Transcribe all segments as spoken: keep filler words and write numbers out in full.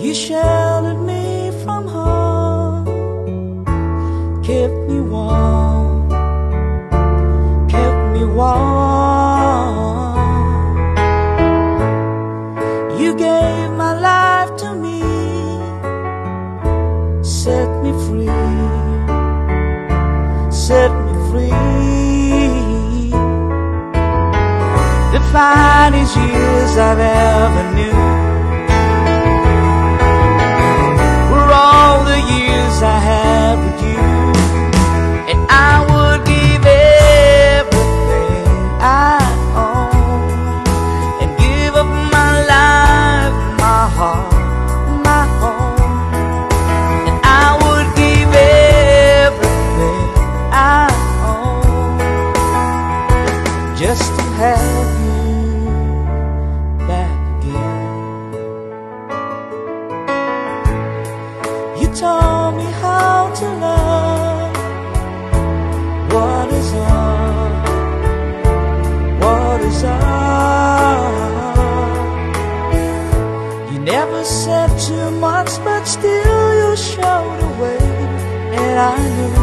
You sheltered me from harm, kept me warm, kept me warm. You gave my life to me, set me free, set me free. The finest years I've ever knew were all the years I had with you. And I would give everything I own and give up my life, my heart, my home. And I would give everything I own just to have you back again. You taught me how to love. What is love? What is love? You never said too much, but still you showed the way. And I knew,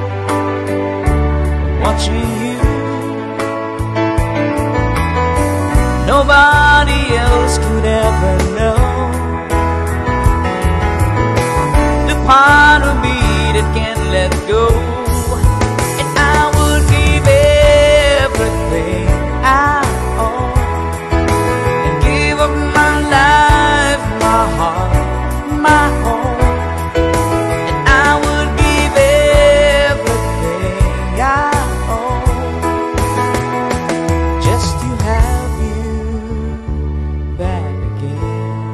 watching you, nobody else could ever know the part of me that can't let go. And I would give everything I own and give up my life, my heart, my home. And I would give everything I own just to have you back again.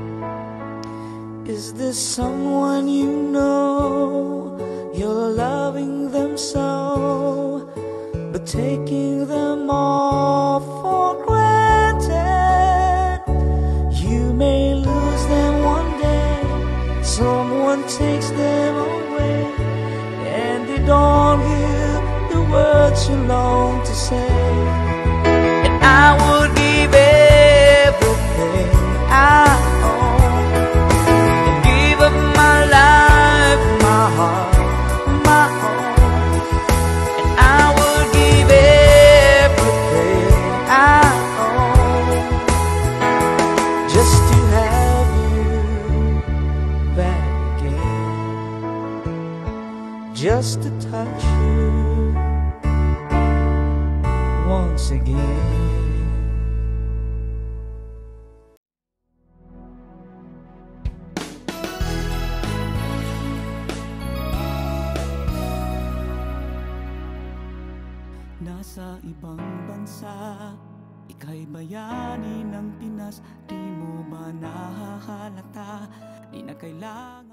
Is this someone you know? You're loving them so, but taking them all for granted. You may lose them one day, someone takes them away, and they don't hear the words you long to say. And I would give everything I own and give up my life, my heart, my home. And I would give everything I own just to have you back again, just to touch you once again. Nasa ibang bansa, ika'y bayani ng Pinas. Di mo ba nahahalata? Di na kailangan